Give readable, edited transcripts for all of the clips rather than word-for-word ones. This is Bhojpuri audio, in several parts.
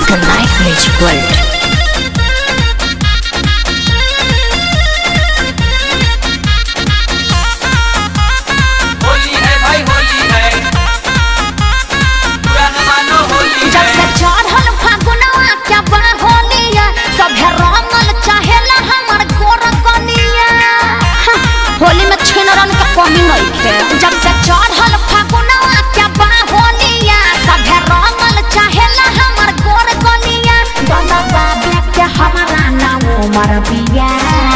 The Night Village World. Holi में छिनरन का कमी नहीं है। जब से चढ़ल फागुनवा क्या बा होलिया सभे रंगल चाहेला हमर गोर गलिया गला बाबे के हमारा नाम उमर बिया।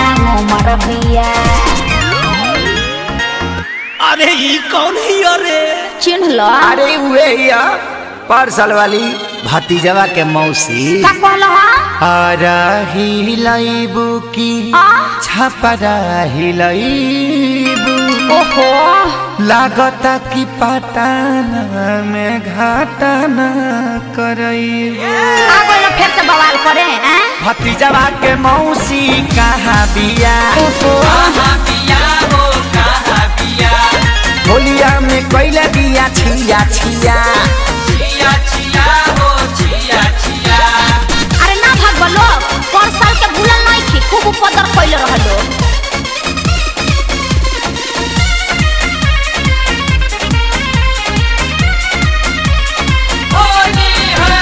अरे ये कौन है? अरे चिन्ह लो। अरे हुए या पार्सल वाली भतीजवा के मौसी का कहलो आरा हिलाइबू की छपरा हिलाइबू। ओहो लागता की पटाना में घाटाना करइबू। आगो लो फिर से बवाल करे हैं। भतीजवा के मौसी कहाँ बिया? कहाँ बिया हो कहाँ बिया? होलिया में कोइला बिया छिया छिया छिया छिया हो छिया छिया। अरे ना भाग लोग पर साल के भूलल नहीं थी खूब उपद्र कइले रहलो। होली है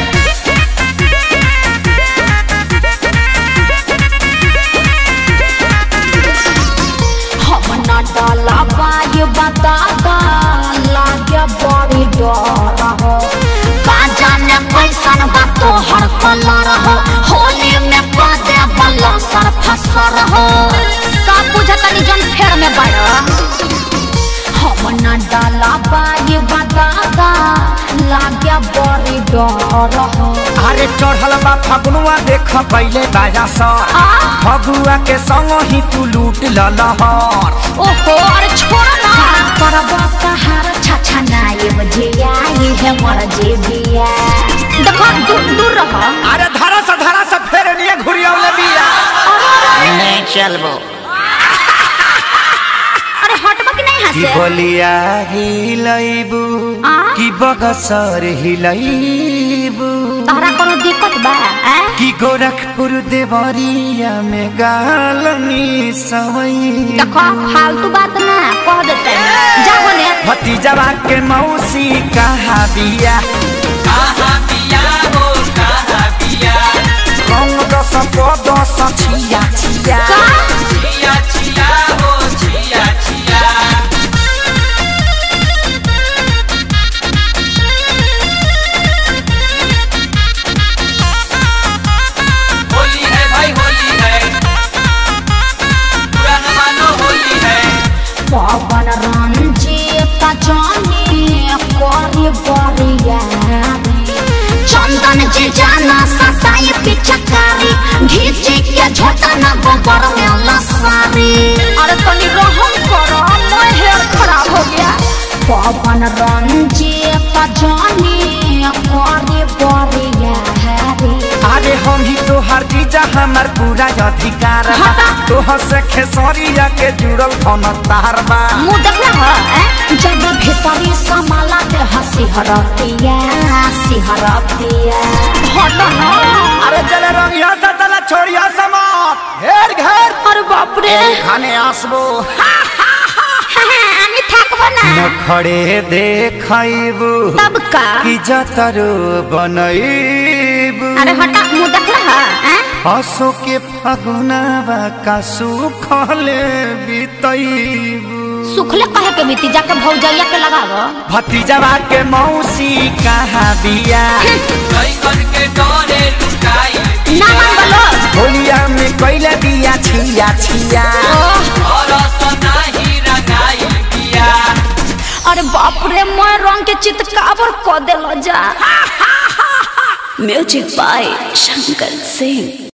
हम ना डाला बाय बताता लागे बड़ी डर हो। का जाने कैसन बा तोहर कलर हो। होली में पदे बल्ला सर फसर हो। सब बुझतनी जन फेर में बड़। हम ना डाला बाय बताता लागे बड़ी डर हो। अरे चढ़ल बा फगुआ देख पहले बाजा सर फगुआ के संग ही तू लूट ललहर। ओहो अरे छोड़ ना करबा कहार छछा नाये बजिया ये है मर जेबिया। देखो दूर रह। अरे धरा से फेर निये घुरियावले बिया। नहीं चलबो। अरे हटबा कि नहीं की हंसे। बलिया हिलाइबू की बगसर हिलाइबू। तहरा कोनो दिक्कत बा की गोरखपुर देवरिया में गालनी सवई। देखो फालतू बात ना कह देते जा बोले। भतीजवा के मौसी कहाँ बिया? कहाँ बिया हो कहाँ बिया? रंग दस दस छिया छिया छिया छिया हो छिया छिया। होली है भाई होली है पुराना मानो होली है। पवन रंजीत जानी कोरी बरिया चंदन जी जाना सताई पिचकारी घीची के झोटा ना गोबर में लसारी। अरे तनी रहम करो मैं हेयर खराब हो गया। पवन रंजीत जानी कोरी बरिया अरे हम ही तो हर जीजा हमार पूरा अधिकार बा। तोहर से खेसरिया के जुड़ल धन तार बा। मुँह देखना है जब भीतरी समाला के हंसी हरतिया हटो ना। अरे चले रंगिया से तला छोड़िया समात घेर घेर। अरे बाप रे खाने आसबो আমি থাকবো না। नखड़े देखइबू तब का की जतरो बनइबू। अरे हटा मुँह देखना है। हसो के फगुनावा का सुखले बितइबू। सुखले कहे के बीती जाके भौजैया के लगावो। भतीजवा के मौसी कहाँ बिया? कई करके डोरे लुकाई ना मान बोलो। होलिया में कोइला बिया छिया छिया और नहीं रंगाई बिया। अरे बाप रे मैं रंग के चितकावर को देलो जा। Music by Shankar Singh.